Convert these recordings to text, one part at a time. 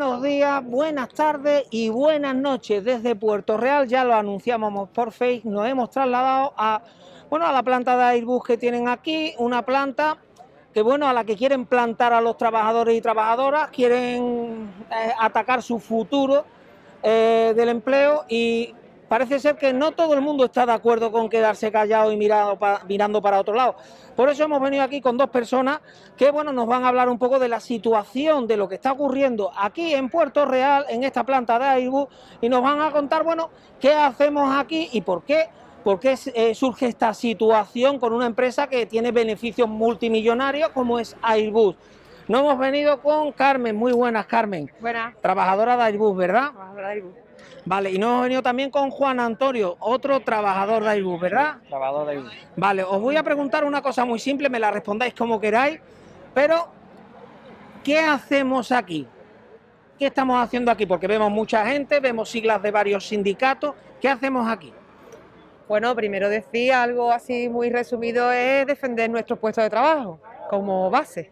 buenos días, buenas tardes y buenas noches desde Puerto Real. Ya lo anunciamos por Facebook, nos hemos trasladado a la planta de Airbus que tienen aquí, una planta que a la que quieren plantar a los trabajadores y trabajadoras, quieren atacar su futuro del empleo, y parece ser que no todo el mundo está de acuerdo con quedarse callado y mirando para otro lado. Por eso hemos venido aquí con dos personas que nos van a hablar un poco de la situación, de lo que está ocurriendo aquí en Puerto Real, en esta planta de Airbus, y nos van a contar qué hacemos aquí y por qué surge esta situación con una empresa que tiene beneficios multimillonarios como es Airbus. Nos hemos venido con Carmen. Muy buenas, Carmen. Buenas. Trabajadora de Airbus, ¿verdad? Trabajadora de Airbus. Vale, y nos hemos venido también con Juan Antonio, otro trabajador de Airbus, ¿verdad? Sí, trabajador de Airbus. Vale, os voy a preguntar una cosa muy simple, me la respondáis como queráis, pero ¿qué hacemos aquí? ¿Qué estamos haciendo aquí? Porque vemos mucha gente, vemos siglas de varios sindicatos. ¿Qué hacemos aquí? Bueno, primero decir algo así muy resumido, es defender nuestros puestos de trabajo como base.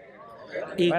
Y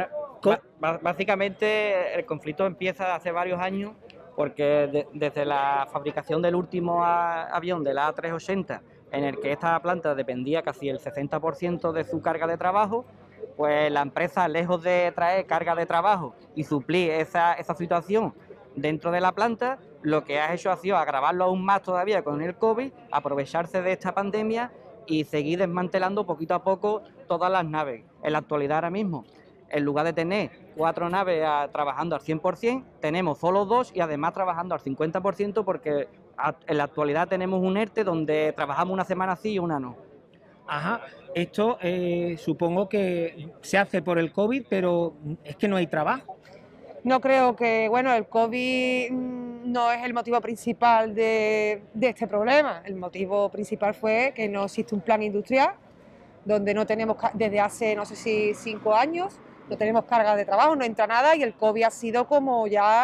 básicamente el conflicto empieza hace varios años porque desde la fabricación del último avión, del A380, en el que esta planta dependía casi el 60% de su carga de trabajo, pues la empresa, lejos de traer carga de trabajo y suplir esa situación dentro de la planta, lo que ha hecho ha sido agravarlo aún más todavía con el COVID, aprovecharse de esta pandemia y seguir desmantelando poquito a poco todas las naves. En la actualidad ahora mismo, en lugar de tener 4 naves trabajando al 100%, tenemos solo 2 y además trabajando al 50% porque en la actualidad tenemos un ERTE donde trabajamos una semana sí y una no. Ajá, esto supongo que se hace por el COVID, pero es que no hay trabajo. No creo que, el COVID no es el motivo principal de este problema. El motivo principal fue que no existe un plan industrial, donde no tenemos, desde hace, no sé si 5 años, no tenemos carga de trabajo, no entra nada, y el COVID ha sido como ya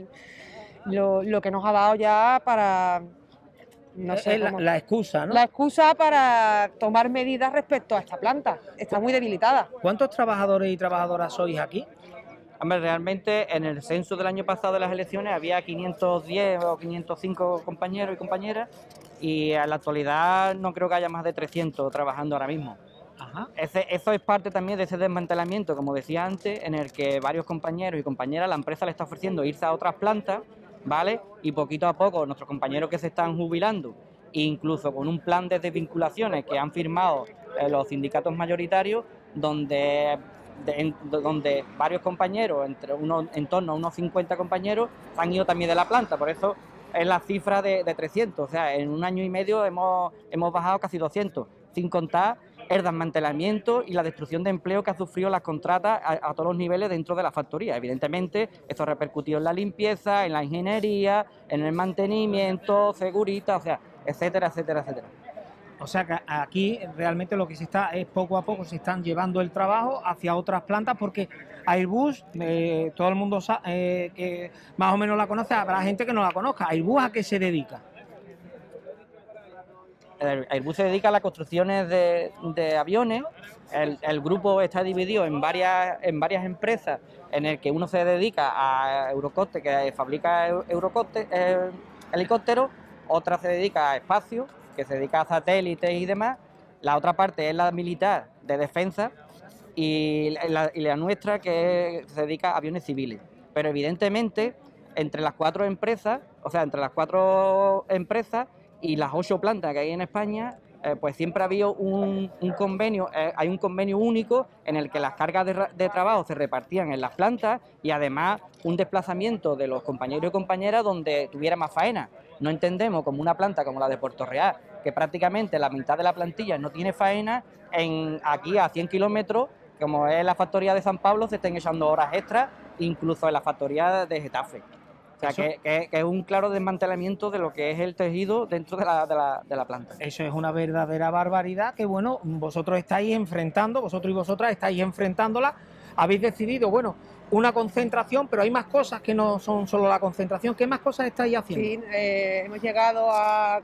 lo que nos ha dado ya para, no sé cómo, la excusa, ¿no? La excusa para tomar medidas respecto a esta planta. Está muy debilitada. ¿Cuántos trabajadores y trabajadoras sois aquí? Hombre, realmente en el censo del año pasado de las elecciones había 510 o 505 compañeros y compañeras, y en la actualidad no creo que haya más de 300 trabajando ahora mismo. Ajá. Eso es parte también de ese desmantelamiento, como decía antes, en el que varios compañeros y compañeras, la empresa le está ofreciendo irse a otras plantas, ¿vale? Y poquito a poco nuestros compañeros que se están jubilando, incluso con un plan de desvinculaciones que han firmado los sindicatos mayoritarios, donde varios compañeros, en torno a unos 50 compañeros, han ido también de la planta. Por eso es la cifra de 300. O sea, en un año y medio hemos bajado casi 200, sin contar el desmantelamiento y la destrucción de empleo que ha sufrido las contratas a todos los niveles dentro de la factoría. Evidentemente, esto ha repercutido en la limpieza, en la ingeniería, en el mantenimiento, segurita, o sea, etcétera, etcétera, etcétera. O sea que aquí realmente lo que se está es poco a poco se están llevando el trabajo hacia otras plantas, porque Airbus, todo el mundo sabe, que más o menos la conoce, habrá gente que no la conozca. ¿Airbus a qué se dedica? Airbus se dedica a las construcciones de aviones. El grupo está dividido en varias empresas, en el que uno se dedica a Eurocoste, que fabrica helicópteros, otra se dedica a espacio, que se dedica a satélites y demás, la otra parte es la militar de defensa, y la nuestra, que se dedica a aviones civiles. Pero evidentemente entre las 4 empresas, y las 8 plantas que hay en España, pues siempre ha habido un convenio, hay un convenio único en el que las cargas de trabajo se repartían en las plantas, y además un desplazamiento de los compañeros y compañeras donde tuviera más faena. No entendemos como una planta como la de Puerto Real, que prácticamente la mitad de la plantilla no tiene faena, aquí a 100 kilómetros, como es la factoría de San Pablo, se estén echando horas extras, incluso en la factoría de Getafe. O sea, que es un claro desmantelamiento de lo que es el tejido dentro de la planta. Eso es una verdadera barbaridad que, vosotros estáis enfrentando, vosotros y vosotras estáis enfrentándola. Habéis decidido, una concentración, pero hay más cosas que no son solo la concentración. ¿Qué más cosas estáis haciendo? Sí, hemos llegado a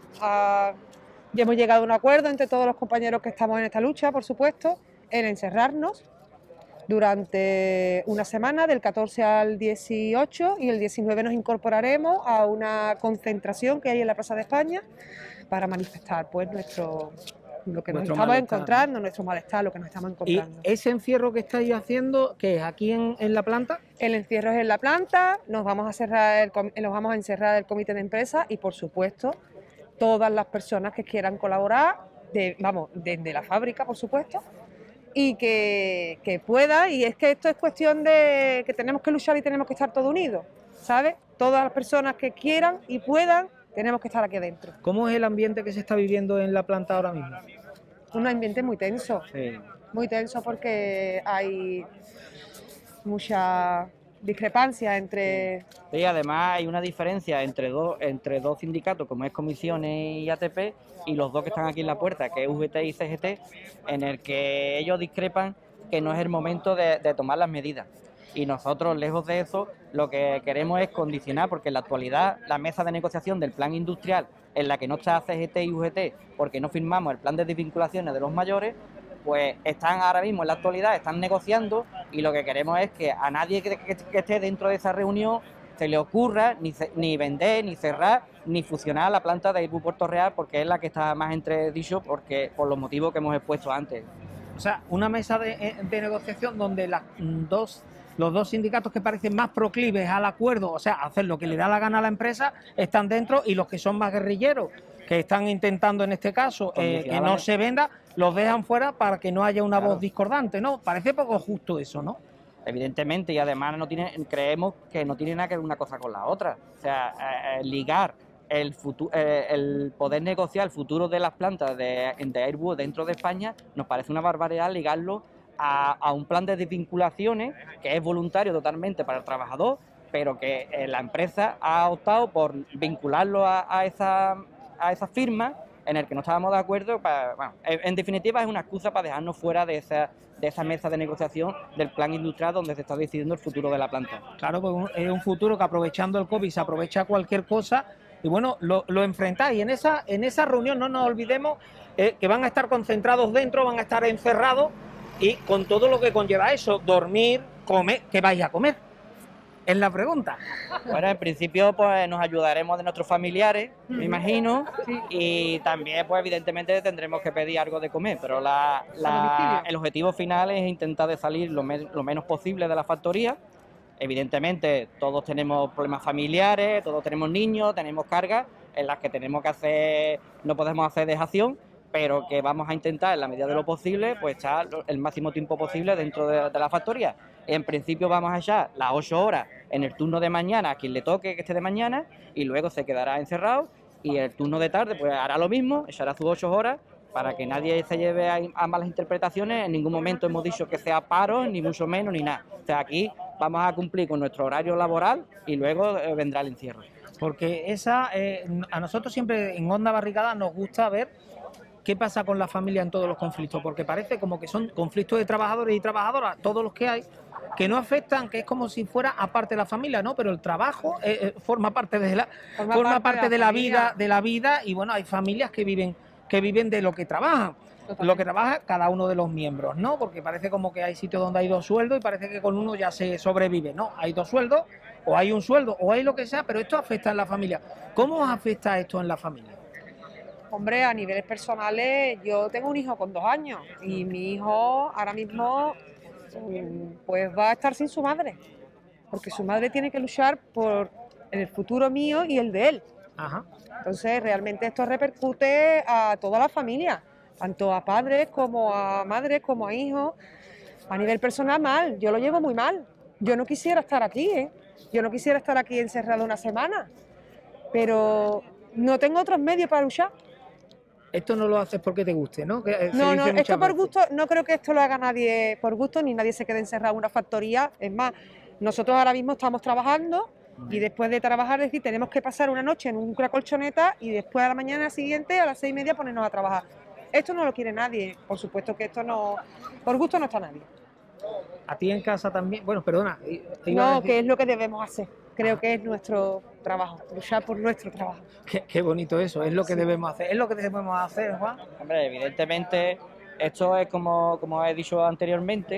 un acuerdo entre todos los compañeros que estamos en esta lucha, por supuesto, en encerrarnos, durante una semana, del 14 al 18, y el 19 nos incorporaremos a una concentración que hay en la Plaza de España para manifestar pues lo que nos Vuestro estamos malestar, encontrando, nuestro malestar, lo que nos estamos ¿Y encontrando. ese encierro que estáis haciendo, que es aquí en la planta? El encierro es en la planta, nos vamos a encerrar el comité de empresa y, por supuesto, todas las personas que quieran colaborar, desde la fábrica, por supuesto, y que pueda, y es que esto es cuestión de que tenemos que luchar y tenemos que estar todos unidos, ¿sabes? Todas las personas que quieran y puedan, tenemos que estar aquí adentro. ¿Cómo es el ambiente que se está viviendo en la planta ahora mismo? Un ambiente muy tenso, Sí. muy tenso porque hay mucha discrepancia entre... Sí, además hay una diferencia entre dos sindicatos, como es Comisiones y ATP, y los dos que están aquí en la puerta, que es UGT y CGT, en el que ellos discrepan que no es el momento de tomar las medidas. Y nosotros, lejos de eso, lo que queremos es condicionar, porque en la actualidad la mesa de negociación del plan industrial, en la que no está CGT y UGT, porque no firmamos el plan de desvinculaciones de los mayores, pues están ahora mismo en la actualidad, están negociando, y lo que queremos es que a nadie que esté dentro de esa reunión se le ocurra ni vender, ni cerrar, ni fusionar la planta de Airbus Puerto Real, porque es la que está más entredicho por los motivos que hemos expuesto antes. O sea, una mesa de negociación donde los dos sindicatos que parecen más proclives al acuerdo, o sea, hacer lo que le da la gana a la empresa, están dentro, y los que son más guerrilleros, que están intentando en este caso que no se venda, los dejan fuera para que no haya una voz discordante, ¿no? Parece poco justo eso, ¿no? Evidentemente, y además creemos que no tiene nada que ver una cosa con la otra. O sea, ligar el poder negociar el futuro de las plantas de Airbus dentro de España nos parece una barbaridad, ligarlo a un plan de desvinculaciones que es voluntario totalmente para el trabajador, pero que la empresa ha optado por vincularlo a esa firma en el que no estábamos de acuerdo. Bueno, en definitiva es una excusa para dejarnos fuera de esa mesa de negociación del plan industrial donde se está decidiendo el futuro de la planta. Claro, pues es un futuro que, aprovechando el COVID, se aprovecha cualquier cosa, y bueno, lo enfrentáis. Y en esa reunión no nos olvidemos que van a estar concentrados dentro, van a estar encerrados, y con todo lo que conlleva eso, dormir, comer. ¿Qué vais a comer? Es la pregunta. Bueno, en principio pues nos ayudaremos de nuestros familiares, me imagino, y también pues evidentemente tendremos que pedir algo de comer, pero el objetivo final es intentar de salir lo menos posible de la factoría. Evidentemente todos tenemos problemas familiares, todos tenemos niños, tenemos cargas en las que no podemos hacer dejación, pero que vamos a intentar en la medida de lo posible pues estar el máximo tiempo posible dentro de la factoría. En principio vamos a echar las 8 horas en el turno de mañana a quien le toque que esté de mañana, y luego se quedará encerrado, y el turno de tarde pues hará lo mismo, echará sus 8 horas para que nadie se lleve a malas interpretaciones. En ningún momento hemos dicho que sea paro, ni mucho menos, ni nada. O sea, aquí vamos a cumplir con nuestro horario laboral y luego vendrá el encierro. Porque a nosotros siempre en Onda Barricada nos gusta ver qué pasa con la familia en todos los conflictos, porque parece como que son conflictos de trabajadores y trabajadoras, todos los que hay, que no afectan, que es como si fuera aparte de la familia, ¿no? Pero el trabajo forma parte de la vida, y bueno, hay familias que viven de lo que trabajan. Totalmente. Lo que trabaja cada uno de los miembros, ¿no? Porque parece como que hay sitios donde hay 2 sueldos y parece que con uno ya se sobrevive. No, hay 2 sueldos, o hay un sueldo, o hay lo que sea, pero esto afecta en la familia. ¿Cómo os afecta esto en la familia? Hombre, a niveles personales, yo tengo un hijo con 2 años y mi hijo ahora mismo pues va a estar sin su madre, porque su madre tiene que luchar por el futuro mío y el de él. Ajá. Entonces, realmente esto repercute a toda la familia, tanto a padres como a madres como a hijos. A nivel personal, mal, yo lo llevo muy mal. Yo no quisiera estar aquí, Yo no quisiera estar aquí encerrado una semana, pero no tengo otros medios para luchar. Esto no lo haces porque te guste, ¿no? No, esto por gusto, no creo que esto lo haga nadie por gusto, ni nadie se quede encerrado en una factoría. Es más, nosotros ahora mismo estamos trabajando, y después de trabajar, es decir, tenemos que pasar una noche en una colchoneta y después a la mañana siguiente, a las 6:30, ponernos a trabajar. Esto no lo quiere nadie, por supuesto que esto no, por gusto no está nadie. A ti en casa también, bueno, perdona. No, que es lo que debemos hacer. Creo que es nuestro trabajo, luchar por nuestro trabajo. Qué bonito eso, es lo que debemos hacer. ¿Es lo que debemos hacer, Juan? Hombre, evidentemente, esto es como he dicho anteriormente,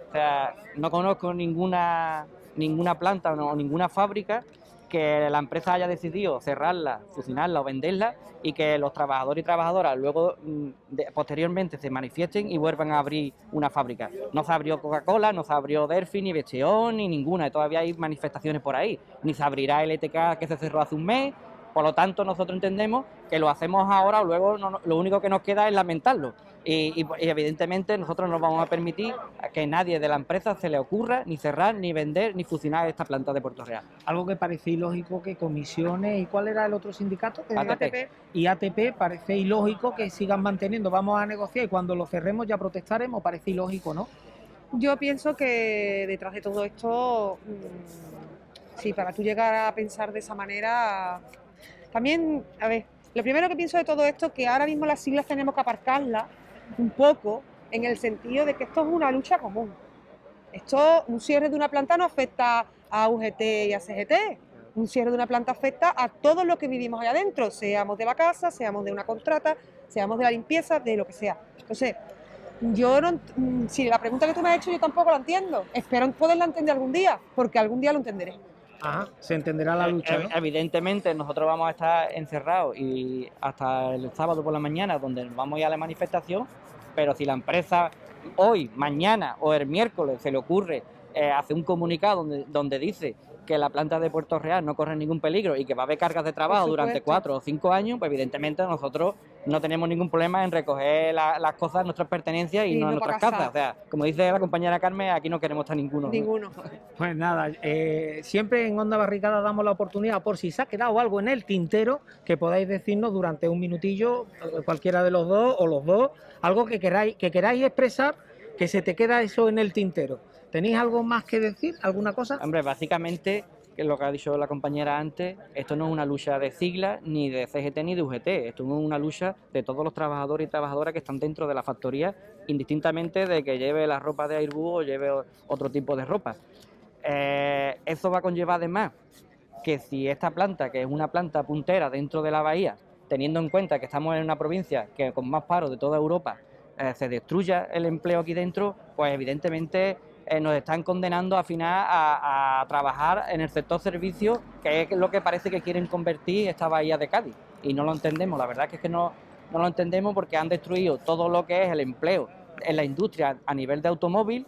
O sea, no conozco ninguna planta o ninguna fábrica que la empresa haya decidido cerrarla, fusionarla o venderla y que los trabajadores y trabajadoras luego posteriormente se manifiesten y vuelvan a abrir una fábrica. No se abrió Coca-Cola, no se abrió Delphi, ni Besteón, ni ninguna, y todavía hay manifestaciones por ahí. Ni se abrirá LTK, que se cerró hace un mes. Por lo tanto, nosotros entendemos que lo hacemos ahora, luego lo único que nos queda es lamentarlo. Y evidentemente nosotros no vamos a permitir que nadie de la empresa se le ocurra ni cerrar, ni vender, ni fusionar esta planta de Puerto Real. Algo que parece ilógico que comisiones, ¿y cuál era el otro sindicato? ATP. Y ATP parece ilógico que sigan manteniendo, vamos a negociar y cuando lo cerremos ya protestaremos, parece ilógico, ¿no? Yo pienso que detrás de todo esto, sí, para tú llegar a pensar de esa manera, también, a ver, lo primero que pienso de todo esto es que ahora mismo las siglas tenemos que aparcarlas un poco en el sentido de que esto es una lucha común. Esto, un cierre de una planta no afecta a UGT y a CGT. Un cierre de una planta afecta a todos los que vivimos allá adentro, seamos de la casa, seamos de una contrata, seamos de la limpieza, de lo que sea. Entonces, yo no, si la pregunta que tú me has hecho yo tampoco la entiendo. Espero poderla entender algún día, porque algún día lo entenderé. Ajá, se entenderá la lucha, ¿no? Evidentemente nosotros vamos a estar encerrados y hasta el sábado por la mañana, donde nos vamos a ir a la manifestación, pero si la empresa hoy, mañana o el miércoles se le ocurre hacer un comunicado donde dice que la planta de Puerto Real no corre ningún peligro y que va a haber cargas de trabajo durante 4 o 5 años, pues evidentemente nosotros no tenemos ningún problema en recoger las cosas, nuestras pertenencias y no nuestras casas. O sea, como dice la compañera Carmen, aquí no queremos estar ninguno. Ninguno. Pues nada, siempre en Onda Barricada damos la oportunidad, por si se ha quedado algo en el tintero, que podáis decirnos durante un minutillo, cualquiera de los dos o los dos, algo que queráis expresar, que se te queda eso en el tintero. ¿Tenéis algo más que decir? ¿Alguna cosa? Hombre, básicamente, que es lo que ha dicho la compañera antes, esto no es una lucha de siglas, ni de CGT ni de UGT, esto es una lucha de todos los trabajadores y trabajadoras que están dentro de la factoría, indistintamente de que lleve la ropa de Airbus o lleve otro tipo de ropa. Eso va a conllevar además que si esta planta, que es una planta puntera dentro de la bahía, teniendo en cuenta que estamos en una provincia que con más paro de toda Europa, se destruya el empleo aquí dentro, pues evidentemente nos están condenando al final a trabajar en el sector servicios, que es lo que parece que quieren convertir esta bahía de Cádiz. Y no lo entendemos, la verdad es que no lo entendemos porque han destruido todo lo que es el empleo en la industria a nivel de automóvil.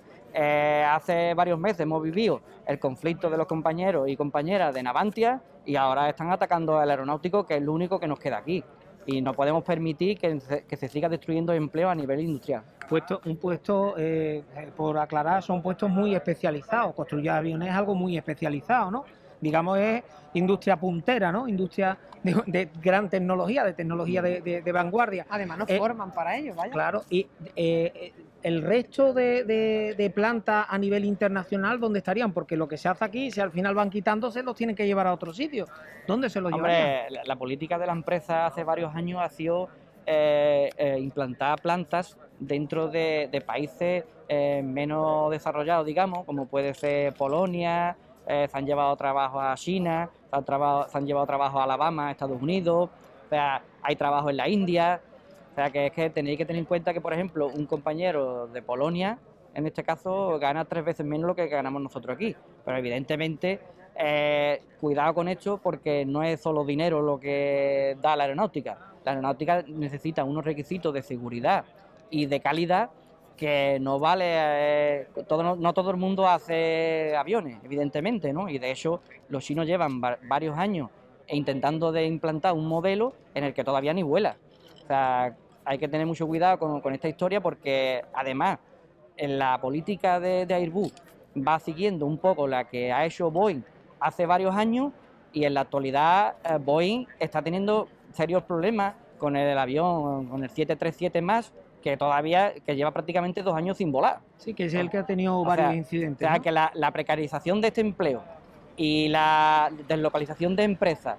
Hace varios meses hemos vivido el conflicto de los compañeros y compañeras de Navantia y ahora están atacando al aeronáutico, que es lo único que nos queda aquí. Y no podemos permitir que se siga destruyendo empleo a nivel industrial. Un puesto, por aclarar, son puestos muy especializados. Construir aviones es algo muy especializado, ¿no? Digamos, es industria puntera, ¿no? Industria de gran tecnología, de tecnología de vanguardia. Además nos forman para ello, vaya. Claro, y el resto de plantas a nivel internacional, ¿dónde estarían? Porque lo que se hace aquí, si al final van quitándose, los tienen que llevar a otro sitio. ¿Dónde se los llevarían? Hombre, la política de la empresa hace varios años ha sido implantar plantas dentro de países menos desarrollados, digamos, como puede ser Polonia, se han llevado trabajo a China, se han llevado trabajo a Alabama, a Estados Unidos, o sea, hay trabajo en la India, o sea, que es que tenéis que tener en cuenta que, por ejemplo, un compañero de Polonia, en este caso, gana 3 veces menos lo que ganamos nosotros aquí, pero evidentemente cuidado con esto porque no es solo dinero lo que da la aeronáutica. La aeronáutica necesita unos requisitos de seguridad y de calidad que no vale, no todo el mundo hace aviones, evidentemente, ¿no? Y de hecho los chinos llevan varios años intentando de implantar un modelo en el que todavía ni vuela. O sea, hay que tener mucho cuidado con esta historia porque además en la política de Airbus va siguiendo un poco la que ha hecho Boeing hace varios años y en la actualidad Boeing está teniendo serios problemas con el avión, con el 737 MAX, que lleva prácticamente 2 años sin volar. Sí, que es el que ha tenido varios incidentes. O sea, ¿no? que la precarización de este empleo y la deslocalización de empresas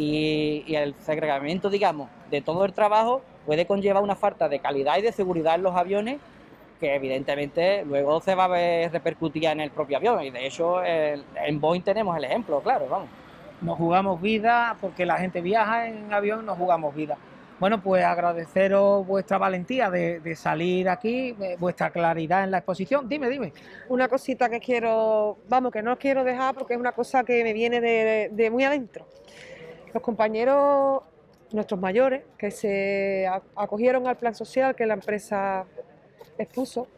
y el segregamiento, digamos, de todo el trabajo puede conllevar una falta de calidad y de seguridad en los aviones que evidentemente luego se va a ver repercutida en el propio avión y de hecho en Boeing tenemos el ejemplo, claro, vamos. Nos jugamos vida, porque la gente viaja en avión, nos jugamos vida. Bueno, pues agradeceros vuestra valentía de salir aquí, vuestra claridad en la exposición. Dime, dime. Una cosita que quiero, vamos, que no quiero dejar porque es una cosa que me viene de muy adentro. Los compañeros, nuestros mayores, que se acogieron al plan social que la empresa expuso,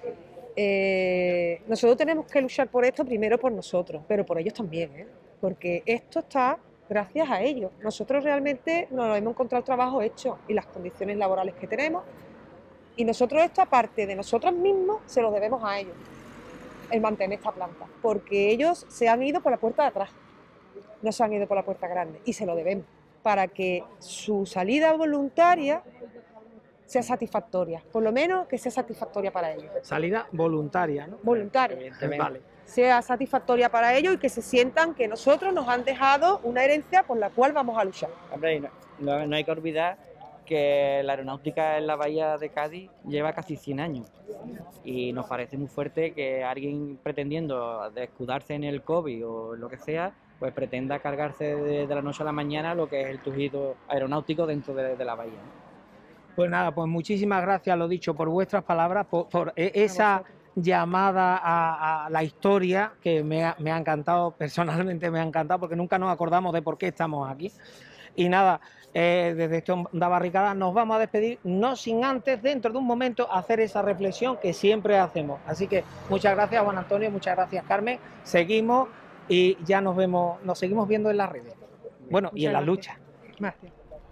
nosotros tenemos que luchar por esto primero por nosotros, pero por ellos también, porque esto está gracias a ellos. Nosotros realmente nos hemos encontrado el trabajo hecho y las condiciones laborales que tenemos, y nosotros esto, aparte de nosotros mismos, se lo debemos a ellos, el mantener esta planta, porque ellos se han ido por la puerta de atrás, no se han ido por la puerta grande, y se lo debemos, para que su salida voluntaria sea satisfactoria, por lo menos que sea satisfactoria para ellos. Salida voluntaria, ¿no? Voluntaria. Vale. Sea satisfactoria para ellos y que se sientan que nosotros nos han dejado una herencia por la cual vamos a luchar. Hombre, no hay que olvidar que la aeronáutica en la bahía de Cádiz lleva casi 100 años y nos parece muy fuerte que alguien pretendiendo escudarse en el COVID o lo que sea, pues pretenda cargarse de la noche a la mañana lo que es el tejido aeronáutico dentro de la bahía. Pues nada, pues muchísimas gracias, lo dicho, por vuestras palabras, por esa llamada a la historia que me ha encantado, personalmente me ha encantado, porque nunca nos acordamos de por qué estamos aquí. Y nada, desde esta Onda Barricada nos vamos a despedir, no sin antes, dentro de un momento, hacer esa reflexión que siempre hacemos. Así que muchas gracias, Juan Antonio, muchas gracias, Carmen. Seguimos y ya nos seguimos viendo en las redes. Bueno, y en la lucha. Gracias.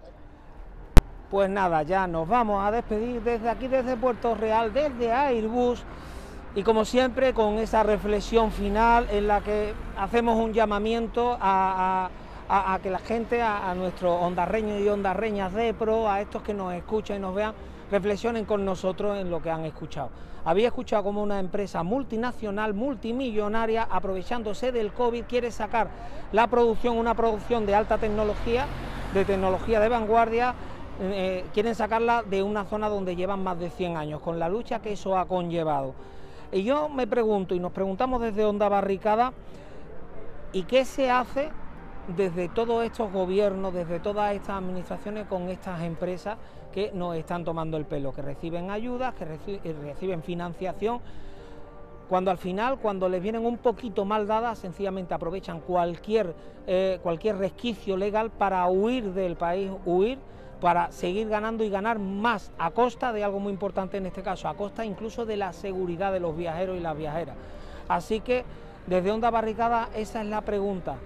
Pues nada, ya nos vamos a despedir desde aquí, desde Puerto Real, desde Airbus, y como siempre con esa reflexión final en la que hacemos un llamamiento a que la gente, a nuestros ondarreños y ondarreñas de pro, a estos que nos escuchan y nos vean, reflexionen con nosotros en lo que han escuchado. Había escuchado como una empresa multinacional, multimillonaria, aprovechándose del COVID, quiere sacar la producción, una producción de alta tecnología, de vanguardia. Quieren sacarla de una zona donde llevan más de 100 años, con la lucha que eso ha conllevado. Y yo me pregunto, y nos preguntamos desde Onda Barricada, ¿y qué se hace desde todos estos gobiernos, desde todas estas administraciones con estas empresas que nos están tomando el pelo, que reciben ayudas, que reciben financiación, cuando al final, cuando les vienen un poquito mal dadas, sencillamente aprovechan cualquier resquicio legal para huir del país, para seguir ganando y ganar más a costa de algo muy importante en este caso, a costa incluso de la seguridad de los viajeros y las viajeras. Así que desde Onda Barricada esa es la pregunta.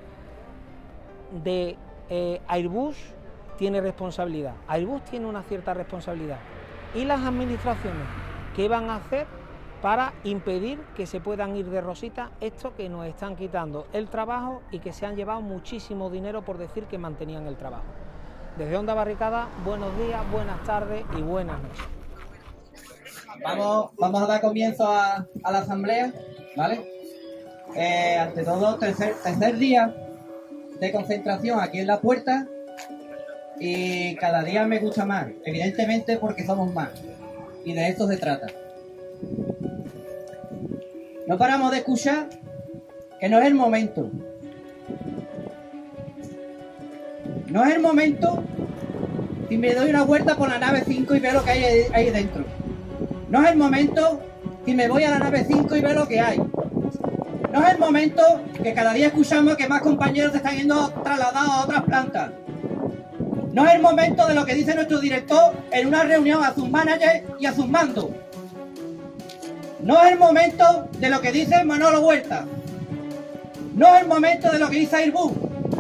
Airbus tiene responsabilidad, Airbus tiene una cierta responsabilidad. ¿Y las administraciones qué van a hacer para impedir que se puedan ir de rosita esto que nos están quitando el trabajo y que se han llevado muchísimo dinero por decir que mantenían el trabajo? Desde Onda Barricada, buenos días, buenas tardes y buenas noches. Vamos a dar comienzo a la asamblea, ¿vale? Ante todo, tercer día de concentración aquí en la puerta, y cada día me gusta más, evidentemente porque somos más, y de esto se trata. No paramos de escuchar que no es el momento. No es el momento si me doy una vuelta por la nave 5 y veo lo que hay ahí dentro. No es el momento si me voy a la nave 5 y veo lo que hay. No es el momento que cada día escuchamos que más compañeros se están yendo trasladados a otras plantas. No es el momento de lo que dice nuestro director en una reunión a sus managers y a sus mandos. No es el momento de lo que dice Manolo Huerta. No es el momento de lo que dice Airbus.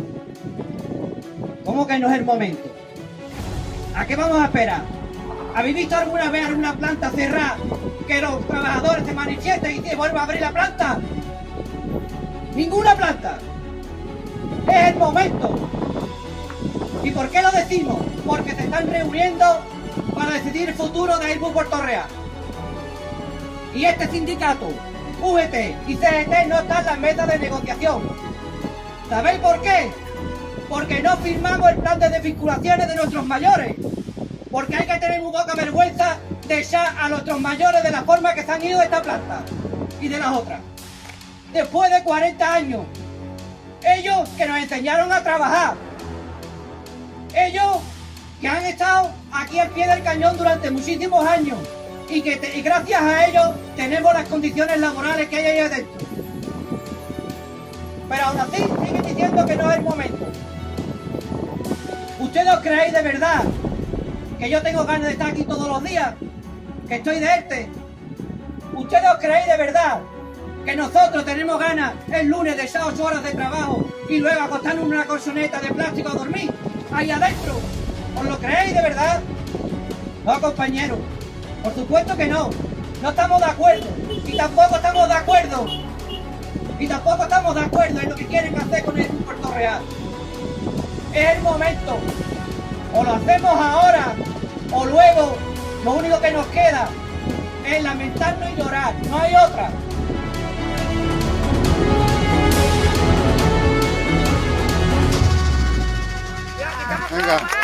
¿Cómo que no es el momento? ¿A qué vamos a esperar? ¿Habéis visto alguna vez alguna planta cerrada que los trabajadores se manifiesten y se vuelvan a abrir la planta? ¡Ninguna planta! ¡Es el momento! ¿Y por qué lo decimos? Porque se están reuniendo para decidir el futuro de Airbus Puerto Real. Y este sindicato, UGT y CGT, no están en las mesas de negociación. ¿Sabéis por qué? Porque no firmamos el plan de desvinculaciones de nuestros mayores. Porque hay que tener muy poca vergüenza de echar a nuestros mayores de la forma que se han ido de esta planta y de las otras. Después de 40 años, ellos que nos enseñaron a trabajar, ellos que han estado aquí al pie del cañón durante muchísimos años y gracias a ellos tenemos las condiciones laborales que hay ahí adentro. Pero aún así siguen diciendo que no es el momento. ¿Ustedes os creéis de verdad que yo tengo ganas de estar aquí todos los días? ¿Que estoy de ERTE? ¿Ustedes os creéis de verdad que nosotros tenemos ganas el lunes de esas 8 horas de trabajo y luego acostarnos en una colchoneta de plástico a dormir ahí adentro? ¿Os lo creéis de verdad? No, compañeros, por supuesto que no. No estamos de acuerdo y tampoco estamos de acuerdo. Y tampoco estamos de acuerdo en lo que quieren hacer con el Puerto Real. Es el momento. O lo hacemos ahora o luego lo único que nos queda es lamentarnos y llorar. No hay otra. Venga.